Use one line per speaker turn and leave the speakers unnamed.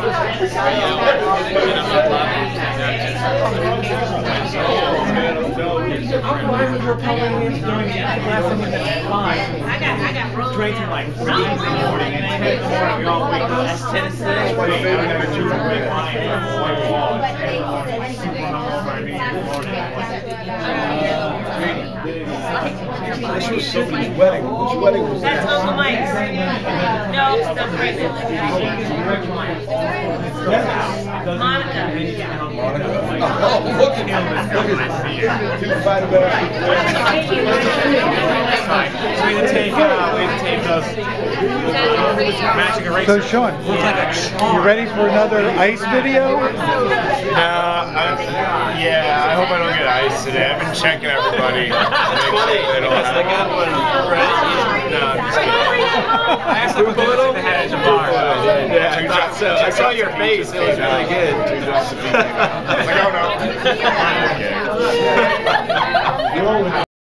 Drinking like 3 in the morning and we all wake up at 10 and 6.
This was somebody's wedding. Whose wedding was that?
That's Uncle Mike's. No, that's pregnant. Monica.
Monica. Oh, look at him. Look at him. Two fine bastards.
So we didn't take those magic erasers.
So Sean, you ready for another ice video?
Yeah, I hope I don't get ice today. I've been checking everybody.
It's funny because they got one ready. No, I'm just kidding. I asked them if they had it at the bar. Yeah, I thought so. I saw your face. It was really good.
I was like, oh no.